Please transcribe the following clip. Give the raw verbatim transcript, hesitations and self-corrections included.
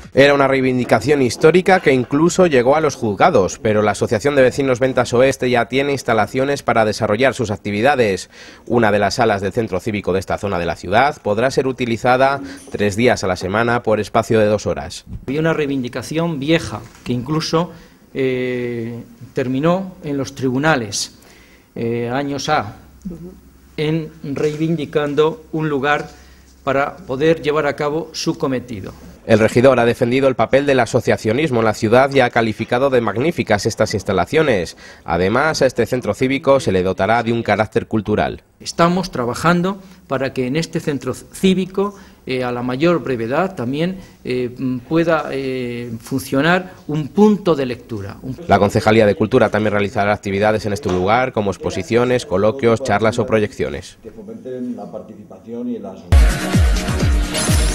Era una reivindicación histórica que incluso llegó a los juzgados, pero la Asociación de Vecinos Ventas Oeste ya tiene instalaciones para desarrollar sus actividades. Una de las salas del centro cívico de esta zona de la ciudad podrá ser utilizada tres días a la semana por espacio de dos horas. Había una reivindicación vieja que incluso eh, terminó en los tribunales, eh, años A, en reivindicando un lugar para poder llevar a cabo su cometido. El regidor ha defendido el papel del asociacionismo en la ciudad y ha calificado de magníficas estas instalaciones. Además, a este centro cívico se le dotará de un carácter cultural. Estamos trabajando para que en este centro cívico, eh, a la mayor brevedad, también eh, pueda eh, funcionar un punto de lectura. La Concejalía de Cultura también realizará actividades en este lugar, como exposiciones, coloquios, charlas o proyecciones. Que fomenten la participación y la